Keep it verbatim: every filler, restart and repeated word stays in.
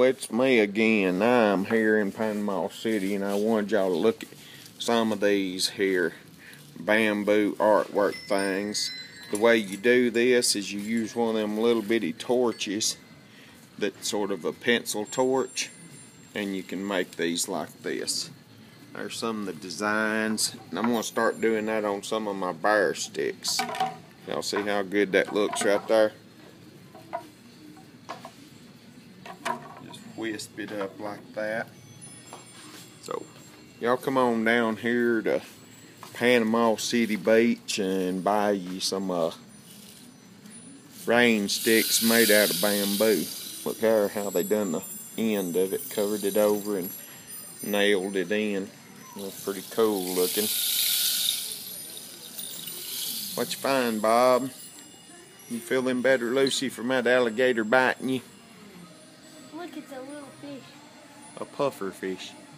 it's me again. I'm here in Panama City, and I wanted y'all to look at some of these here bamboo artwork things. The way you do this is you use one of them little bitty torches that's sort of a pencil torch, and you can make these like this. There's some of the designs, and I'm going to start doing that on some of my bear sticks. Y'all see how good that looks right there? Just wisp it up like that. So, y'all come on down here to Panama City Beach and buy you some uh, rain sticks made out of bamboo. Look here how they done the end of it, covered it over and nailed it in. That's pretty cool looking. What you find, Bob? You feeling better, Lucy, from that alligator biting you? Look, it's a little fish. A puffer fish.